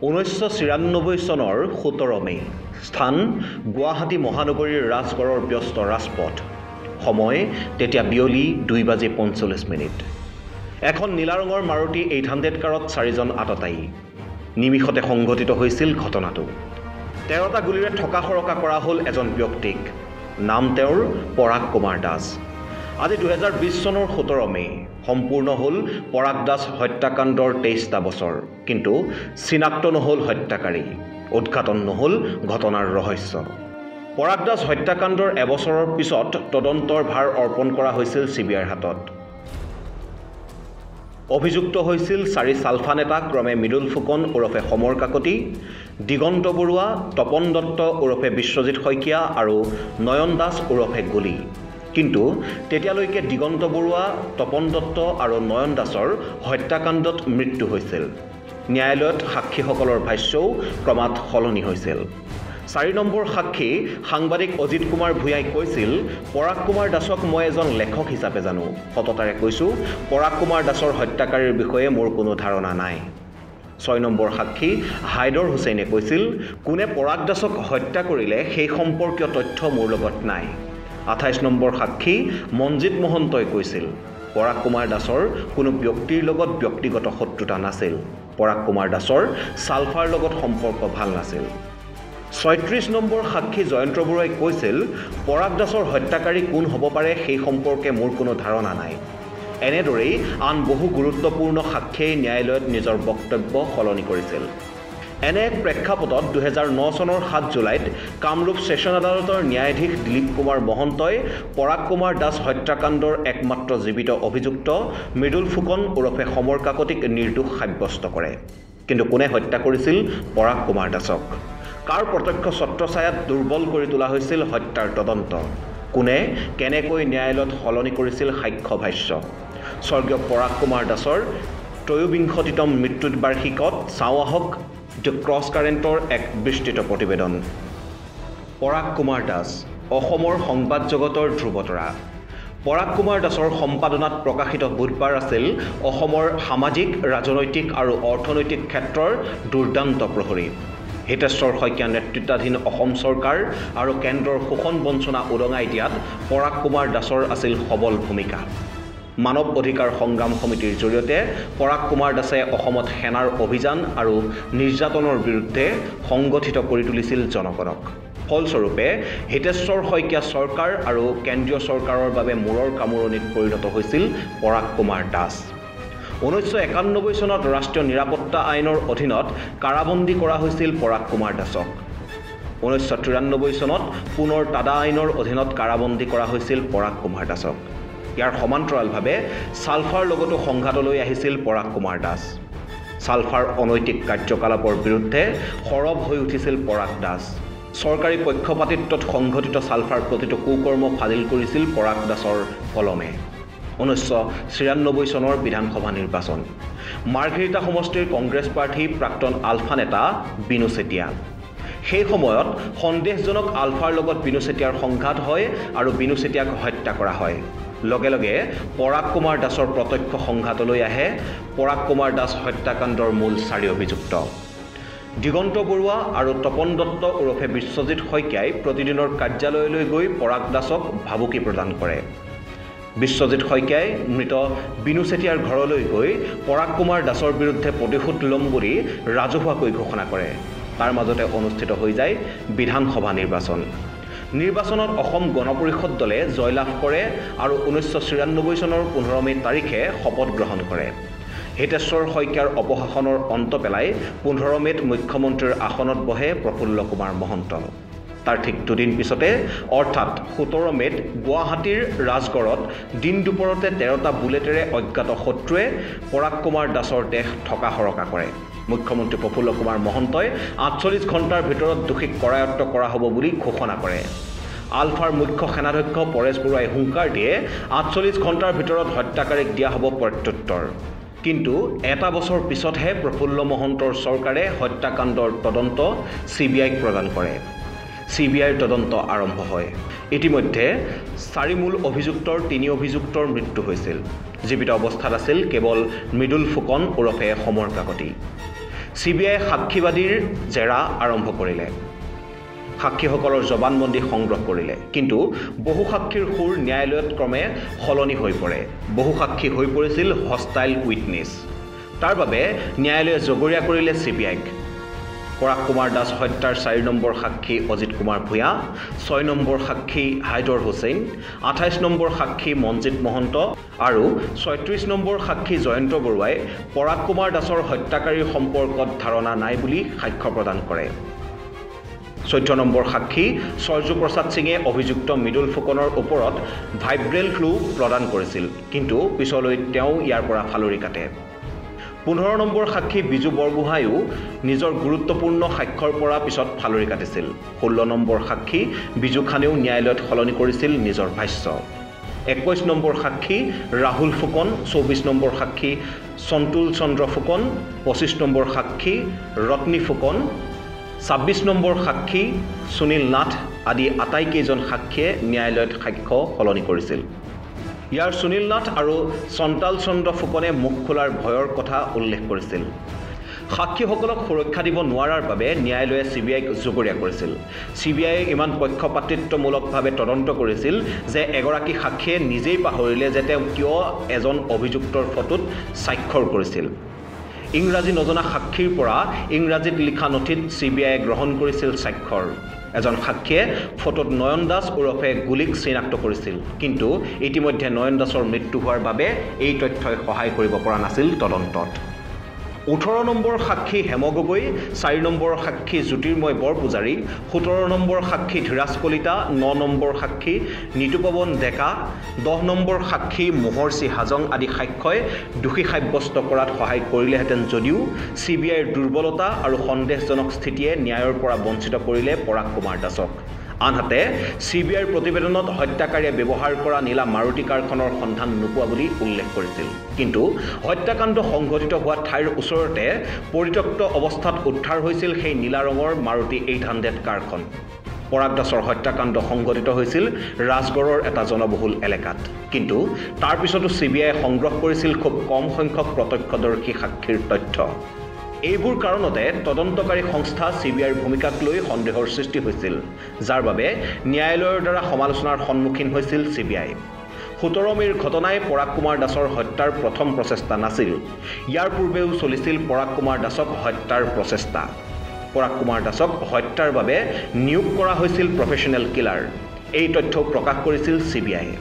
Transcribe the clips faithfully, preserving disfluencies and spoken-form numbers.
ঊনৈছশ ছিয়ানব্বৈ চনৰ সোতৰ মে স্থান গুৱাহাটী মহানগৰীৰ ৰাজগড়ৰ ব্যস্ত ৰাজপথ সময় তেতিয়া বিয়লি দুই বাজি পঞ্চল্লিছ মিনিট এখন নীলা ৰঙৰ মাৰুতি এইট হাণ্ড্ৰেড কাৰত চাৰিজন আততায়ী নিমিষতে সংঘটিত হৈছিল ঘটনাটো তেৰটা গুলিৰে ঠকা সৰকা কৰা হ'ল এজন ব্যক্তিক নাম তেওঁৰ পৰাগ কুমাৰ দাস আজি দুহেজাৰ বিশ চনৰ সোতৰ মে সম্পূৰ্ণ হ'ল পৰাগ দাস হত্যাকাণ্ডৰ তেইছটা বছৰ কিন্তু চিনাক্ত নহ'ল হত্যাকাৰী উদ্ঘাটন নহ'ল ঘটনাৰ ৰহস্য পৰাগ দাস হত্যাকাণ্ডৰ এবছৰৰ পিছত তদন্তৰ ভাৰ অৰ্পণ কৰা হৈছিল চিবিআইৰ হাতত অভিযুক্ত হৈছিল চাৰি চালফা নেতা ক্ৰমে মৃদুল ফুকন ওৰফে সমৰ কাকতি দিগন্ত বৰুৱা তপন দত্ত ওৰফে বিশ্বজিৎ শইকীয়া আৰু নয়ন দাস ওৰফে গুলী কিন্তু তেতিয়ালৈকে দিগন্ত বৰুৱা তপন দত্ত আৰু নয়ন দাসৰ হত্যাকাণ্ডত মৃত্যু হৈছিল ন্যায়ালয়ত সাক্ষীসকলৰ ভাষ্যও ক্ৰমাৎ সলনি হৈছিল চাৰি নম্বৰ সাক্ষী সাংবাদিক অজিত কুমাৰ ভূঞাই কৈছিল পৰাগ কুমাৰ দাসক মই এজন লেখক হিচাপে জানো সততাৰে কৈছোঁ পৰাগ কুমাৰ দাসৰ হত্যাকাৰীৰ বিষয়ে মোৰ কোনো ধাৰণা নাই ছয় নম্বৰ সাক্ষী হাইদৰ হুছেইনে কৈছিল কোনে পৰাগ দাসক হত্যা কৰিলে সেই সম্পৰ্কীয় তথ্য মোৰ লগত নাই আঠাইছ নম্বৰ সাক্ষী মঞ্জিত মহন্তই কৈছিল পৰাগ কুমাৰ দাসৰ কোনো ব্যক্তিৰ লগত ব্যক্তিগত শত্ৰুতা নাছিল পৰাগ কুমাৰ দাসৰ ছালফাৰ লগত সম্পৰ্ক ভাল নাছিল ছয়ত্ৰিছ নম্বৰ সাক্ষী জয়ন্ত বৰুৱাই কৈছিল পৰাগ দাসৰ হত্যাকাৰী কোন হ'ব পাৰে সেই সম্পৰ্কে মোৰ কোনো ধাৰণা নাই এনেদৰেই আন বহু গুৰুত্বপূৰ্ণ সাক্ষীয়ে ন্যায়ালয়ত নিজৰ বক্তব্য সলনি কৰিছিল এনে এক প্ৰেক্ষাপটত দুহেজাৰ ন চনৰ সাত জুলাইত কামৰূপ ছেছন আদালতৰ ন্যায়াধীশ দিলীপ কুমাৰ মহন্তই পৰাগ কুমাৰ দাস হত্যাকাণ্ডৰ একমাত্ৰ জীৱিত অভিযুক্ত মৃদুল ফুকন ওৰফে সমৰ কাকতিক নিৰ্দোষ সাব্যস্ত কৰে কিন্তু কোনে হত্যা কৰিছিল পৰাগ কুমাৰ দাসক কাৰ প্ৰত্যক্ষ ছত্ৰছায়াত দুৰ্বল কৰি তোলা হৈছিল হত্যাৰ তদন্ত কোনে কেনেকৈ ন্যায়ালয়ত সলনি কৰিছিল সাক্ষ্য ভাষ্য স্বৰ্গীয় পৰাগ কুমাৰ দাসৰ ত্ৰয়োবিংশতিতম মৃত্যুত বাৰ্ষিকত চাওঁ আহক দ্য ক্ৰছ কাৰেণ্টৰ এক বিস্তৃত প্ৰতিবেদন পৰাগ কুমাৰ দাস অসমৰ সংবাদ জগতৰ ধ্ৰুৱতৰা পৰাগ কুমাৰ দাসৰ সম্পাদনাত প্ৰকাশিত বুধবাৰ আছিল অসমৰ সামাজিক ৰাজনৈতিক আৰু অৰ্থনৈতিক ক্ষেত্ৰৰ দুৰ্দান্ত প্ৰহৰী হিতেশ্বৰ শইকীয়া নেতৃত্বাধীন অসম চৰকাৰ আৰু কেন্দ্ৰৰ শোষণ বঞ্চনা উদঙাই দিয়াত পৰাগ কুমাৰ দাসৰ আছিল সবল ভূমিকা মানৱ অধিকাৰ সংগ্ৰাম সমিতিৰ জৰিয়তে পৰাগ কুমাৰ দাসে অসমত সেনাৰ অভিযান আৰু নিৰ্যাতনৰ বিৰুদ্ধে সংগঠিত কৰি তুলিছিল জনগণক ফলস্বৰূপে হিতেশ্বৰ শইকীয়া চৰকাৰ আৰু কেন্দ্ৰীয় চৰকাৰৰ বাবে মূৰৰ কামোৰণিত পৰিণত হৈছিল পৰাগ কুমাৰ দাস ঊনৈছশ একানব্বৈ চনত ৰাষ্ট্ৰীয় নিৰাপত্তা আইনৰ অধীনত কাৰাবন্দী কৰা হৈছিল পৰাগ কুমাৰ দাসক ঊনৈছশ তিৰানব্বৈ চনত পুনৰ টাডা আইনৰ অধীনত কাৰাবন্দী কৰা হৈছিল পৰাগ কুমাৰ দাসক ইয়াৰ সমান্তৰালভাৱে ছালফাৰ লগতো সংঘাতলৈ আহিছিল পৰাগ কুমাৰ দাস ছালফাৰ অনৈতিক কাৰ্যকলাপৰ বিৰুদ্ধে সৰব হৈ উঠিছিল পৰাগ দাস চৰকাৰী পক্ষপাতিত্বত সংঘটিত ছালফাৰ প্ৰতিটো কুকৰ্ম ফাদিল কৰিছিল পৰাগ দাসৰ কলমে ঊনৈছশ ছিয়ানব্বৈ চনৰ বিধানসভা নিৰ্বাচন মাৰ্ঘেৰিটা সমষ্টিৰ কংগ্ৰেছ প্ৰাৰ্থী প্ৰাক্তন আলফা নেতা বিনু চেতিয়া সেই সময়ত সন্দেহজনক আলফাৰ লগত বিনু চেতিয়াৰ সংঘাত হয় আৰু বিনু চেতিয়াক হত্যা কৰা হয় লগে লগে পৰাগ কুমাৰ দাসৰ প্ৰত্যক্ষ সংঘাতলৈ আহে পৰাগ কুমাৰ দাস হত্যাকাণ্ডৰ মূল চাৰি অভিযুক্ত দিগন্ত বৰুৱা আৰু তপন দত্ত ওৰফে বিশ্বজিৎ শইকীয়াই প্ৰতিদিনৰ কাৰ্যালয়লৈ গৈ পৰাগ দাসক ভাবুকি প্ৰদান কৰে বিশ্বজিৎ শইকীয়াই মৃত বিনু চেতিয়াৰ ঘৰলৈ গৈ পৰাগ কুমাৰ দাসৰ বিৰুদ্ধে প্ৰতিশোধ ল'ম বুলি ৰাজহুৱাকৈ ঘোষণা কৰে তাৰ মাজতে অনুষ্ঠিত হৈ যায় বিধানসভা নিৰ্বাচন নিৰ্বাচনত অসম গণ পৰিষদ দলে জয়লাভ কৰে আৰু ঊনৈছশ ছিয়ানব্বৈ চনৰ পোন্ধৰ মে তাৰিখে শপত গ্ৰহণ কৰে হিতেশ্বৰ শইকীয়াৰ অপশাসনৰ অন্ত পেলাই পোন্ধৰ মেত মুখ্যমন্ত্ৰীৰ আসনত বহে প্ৰফুল্ল কুমাৰ মহন্ত তাৰ ঠিক দুদিন পিছতে অৰ্থাৎ সোতৰ মেত গুৱাহাটীৰ ৰাজগড়ত দিন দুপৰতে তেৰটা বুলেটেৰে অজ্ঞাত শত্ৰুৱে পৰাগ কুমাৰ দাসৰ দেহ ঠকা সৰকা কৰে মুখ্যমন্ত্ৰী প্ৰফুল্ল কুমাৰ মহন্তই আঠচল্লিছ ঘণ্টাৰ ভিতৰত দোষীক কৰায়ত্ব কৰা হ'ব বুলি ঘোষণা কৰে আলফাৰ মুখ্য সেনাধ্যক্ষ পৰেশ বৰুৱাই হুংকাৰ দিয়ে আঠচল্লিছ ঘণ্টাৰ ভিতৰত হত্যাকাৰীক দিয়া হ'ব প্ৰত্যুত্তৰ কিন্তু এটা বছৰ পিছতহে প্ৰফুল্ল মহন্তৰ চৰকাৰে হত্যাকাণ্ডৰ তদন্ত চিবিআইক প্ৰদান কৰে চিবিআইৰ তদন্ত আৰম্ভ হয় ইতিমধ্যে চাৰি মূল অভিযুক্তৰ তিনি অভিযুক্তৰ মৃত্যু হৈছিল জীৱিত অৱস্থাত আছিল কেৱল মৃদুল ফুকন ওৰফে সমৰ কাকতি চি বি আইয়ে সাক্ষীবাদীৰ জেৰা আৰম্ভ কৰিলে। সাক্ষীসকলৰ জবানবন্দী সংগ্ৰহ কৰিলে, কিন্তু বহু সাক্ষীৰ সুৰ ন্যায়ালয়ত ক্ৰমে সলনি হৈ পৰে। বহু সাক্ষী হৈ পৰিছিল হষ্টাইল উইটনেছ। তাৰ বাবে ন্যায়ালয়ে জগৰীয়া কৰিলে চি বি আইক। পৰাগ কুমাৰ দাস হত্যাৰ চাৰি নম্বৰ সাক্ষী অজিত কুমাৰ ভূঞা, ছয় নম্বৰ সাক্ষী হাইদৰ হুছেইন, আঠাইছ নম্বৰ সাক্ষী মনজিত মহন্ত আৰু ছয়ত্ৰিছ নম্বৰ সাক্ষী জয়ন্ত বৰুৱাই পৰাগ কুমাৰ দাসৰ হত্যাকাৰীৰ সম্পৰ্কত ধাৰণা নাই বুলি সাক্ষ্য প্ৰদান কৰে। চৈধ্য নম্বৰ সাক্ষী সৰজু প্ৰসাদ সিঙে অভিযুক্ত মৃদুল ফুকনৰ ওপৰত ভাইব্ৰেল ফ্লু প্ৰদান কৰিছিল, কিন্তু পিছলৈ তেওঁ ইয়াৰ পৰা ফালৰি কাটে। পোন্ধৰ নম্বৰ সাক্ষী বিজু বৰগোহাঁইও নিজৰ গুৰুত্বপূৰ্ণ সাক্ষ্যৰ পৰা পিছত ফালৰি কাটিছিল। ষোল্ল নম্বৰ সাক্ষী বিজু খানেও ন্যায়ালয়ত সলনি কৰিছিল নিজৰ ভাষ্য। একৈছ নম্বৰ সাক্ষী ৰাহুল ফুকন, চৌবিছ নম্বৰ সাক্ষী সন্তুল চন্দ্ৰ ফুকন, পঁচিছ নম্বৰ সাক্ষী ৰত্নী ফুকন, ছাব্বিছ নম্বৰ সাক্ষী সুনীল নাথ আদি আটাইকেইজন সাক্ষীয়ে ন্যায়ালয়ত সাক্ষ্য সলনি কৰিছিল। ইয়াৰ সুনীল নাথ আৰু সন্তাল চন্দ্ৰ ফুকনে মুখ খোলাৰ ভয়ৰ কথা উল্লেখ কৰিছিল। সাক্ষীসকলক সুৰক্ষা দিব নোৱাৰাৰ বাবে ন্যায়ালয়ে চি বি আইক জগৰীয়া কৰিছিল। চি বি আইয়ে ইমান পক্ষপাতিত্বমূলকভাৱে তদন্ত কৰিছিল যে এগৰাকী সাক্ষীয়ে নিজেই পাহৰিলে যে তেওঁ কিয় এজন অভিযুক্তৰ ফটোত স্বাক্ষৰ কৰিছিল। ইংৰাজী নজনা সাক্ষীৰ পৰা ইংৰাজীত লিখা নথিত চি বি আইয়ে গ্ৰহণ কৰিছিল স্বাক্ষৰ। এজন সাক্ষীয়ে ফটোত নয়ন দাস ওৰফে গুলীক চিনাক্ত কৰিছিল, কিন্তু ইতিমধ্যে নয়ন দাসৰ মৃত্যু হোৱাৰ বাবে এই তথ্যই সহায় কৰিব পৰা নাছিল তদন্তত। ওঠৰ নম্বৰ সাক্ষী হেম গগৈ, চাৰি নম্বৰ সাক্ষী জ্যোতিৰ্ময় বৰপূজাৰী, সোতৰ নম্বৰ সাক্ষী ধীৰাজ কলিতা, ন নম্বৰ সাক্ষী নিতুপৱন ডেকা, দহ নম্বৰ সাক্ষী মোহৰ্ষি হাজং আদি সাক্ষ্যই দোষী সাব্যস্ত কৰাত সহায় কৰিলেহেঁতেন যদিও চি বি আইৰ দুৰ্বলতা আৰু সন্দেহজনক স্থিতিয়ে ন্যায়ৰ পৰা বঞ্চিত কৰিলে পৰাগ কুমাৰ দাসক। আনহাতে চি বি আইৰ প্ৰতিবেদনত হত্যাকাৰীয়ে ব্যৱহাৰ কৰা নীলা মাৰুতি কাৰখনৰ সন্ধান নোপোৱা বুলি উল্লেখ কৰিছিল, কিন্তু হত্যাকাণ্ড সংঘটিত হোৱা ঠাইৰ ওচৰতে পৰিত্যক্ত অৱস্থাত উদ্ধাৰ হৈছিল সেই নীলা ৰঙৰ মাৰুতি এইট হাণ্ড্ৰেড কাৰখন। পৰাগ দাসৰ হত্যাকাণ্ড সংঘটিত হৈছিল ৰাজগড়ৰ এটা জনবহুল এলেকাত, কিন্তু তাৰ পিছতো চি বি আইয়ে সংগ্ৰহ কৰিছিল খুব কম সংখ্যক প্ৰত্যক্ষদৰ্শী সাক্ষীৰ তথ্য। এইবোৰ কাৰণতে তদন্তকাৰী সংস্থা চি বি আইৰ ভূমিকাক লৈ সন্দেহৰ সৃষ্টি হৈছিল, যাৰ বাবে ন্যায়ালয়ৰ দ্বাৰা সমালোচনাৰ সন্মুখীন হৈছিল চি বি আই। সোতৰ মে'ৰ ঘটনাই পৰাগ কুমাৰ দাসৰ হত্যাৰ প্ৰথম প্ৰচেষ্টা নাছিল। ইয়াৰ পূৰ্বেও চলিছিল পৰাগ কুমাৰ দাসক হত্যাৰ প্ৰচেষ্টা। পৰাগ কুমাৰ দাসক হত্যাৰ বাবে নিয়োগ কৰা হৈছিল প্ৰফেশ্যনেল কিলাৰ। এই তথ্যও প্ৰকাশ কৰিছিল চি বি আইয়ে।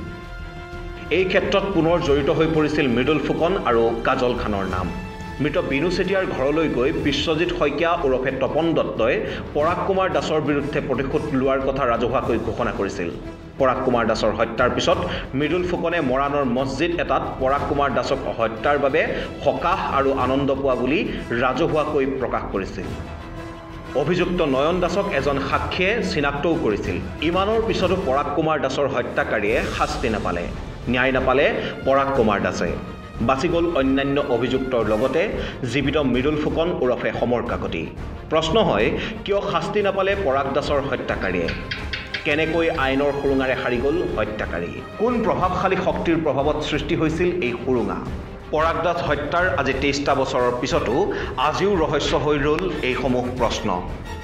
এই ক্ষেত্ৰত পুনৰ জড়িত হৈ পৰিছিল মৃদুল ফুকন আৰু কাজল খানৰ নাম। মৃত বিনু চেতিয়াৰ ঘৰলৈ গৈ বিশ্বজিৎ শইকীয়া ওৰফে তপন দত্তই পৰাগ কুমাৰ দাসৰ বিৰুদ্ধে প্ৰতিশোধ লোৱাৰ কথা ৰাজহুৱাকৈ ঘোষণা কৰিছিল। পৰাগ কুমাৰ দাসৰ হত্যাৰ পিছত মৃদুল ফুকনে মৰাণৰ মছজিদ এটাত পৰাগ কুমাৰ দাসক হত্যাৰ বাবে সকাহ আৰু আনন্দ পোৱা বুলি ৰাজহুৱাকৈ প্ৰকাশ কৰিছিল। অভিযুক্ত নয়ন দাসক এজন সাক্ষীয়ে চিনাক্তও কৰিছিল। ইমানৰ পিছতো পৰাগ কুমাৰ দাসৰ হত্যাকাৰীয়ে শাস্তি নাপালে। ন্যায় নাপালে পৰাগ কুমাৰ দাসে। বাচি গ'ল অন্যান্য অভিযুক্তৰ লগতে জীৱিত মৃদুল ফুকন ওৰফে সমৰ কাকতি। প্ৰশ্ন হয়, কিয় শাস্তি নাপালে পৰাগ দাসৰ হত্যাকাৰীয়ে? কেনেকৈ আইনৰ সুৰুঙাৰে সাৰি গ'ল হত্যাকাৰী? কোন প্ৰভাৱশালী শক্তিৰ প্ৰভাৱত সৃষ্টি হৈছিল এই সুৰুঙা? পৰাগ দাস হত্যাৰ আজি তেইছটা বছৰৰ পিছতো আজিও ৰহস্য হৈ ৰ'ল এইসমূহ প্ৰশ্ন।